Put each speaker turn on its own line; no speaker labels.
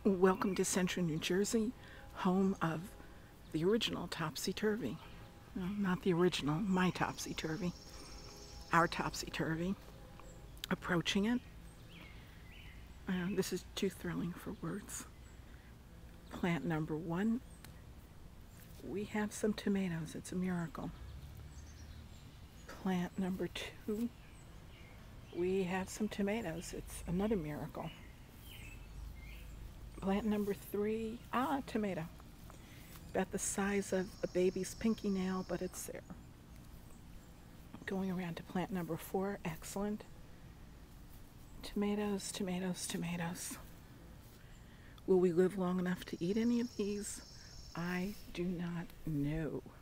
Welcome to Central New Jersey, home of the original Topsy Turvy. No, not the original, my Topsy Turvy. Our Topsy Turvy. Approaching it. This is too thrilling for words. Plant number 1. We have some tomatoes. It's a miracle. Plant number 2. We have some tomatoes. It's another miracle. Plant number 3, tomato. About the size of a baby's pinky nail, but it's there. Going around to plant number 4, excellent. Tomatoes, tomatoes, tomatoes. Will we live long enough to eat any of these? I do not know.